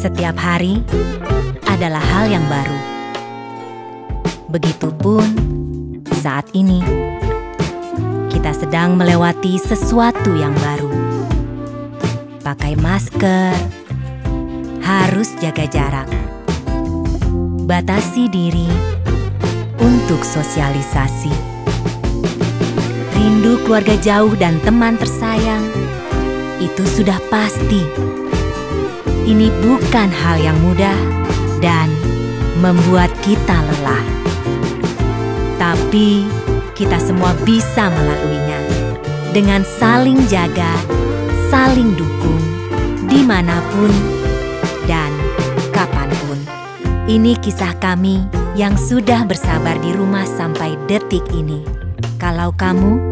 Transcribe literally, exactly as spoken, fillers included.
Setiap hari adalah hal yang baru. Begitupun saat ini, kita sedang melewati sesuatu yang baru. Pakai masker, harus jaga jarak, batasi diri untuk sosialisasi. Rindu keluarga jauh dan teman tersayang, itu sudah pasti. Ini bukan hal yang mudah dan membuat kita lelah. Tapi kita semua bisa melaluinya dengan saling jaga, saling dukung, dimanapun dan kapanpun. Ini kisah kami yang sudah bersabar di rumah sampai detik ini. Kalau kamu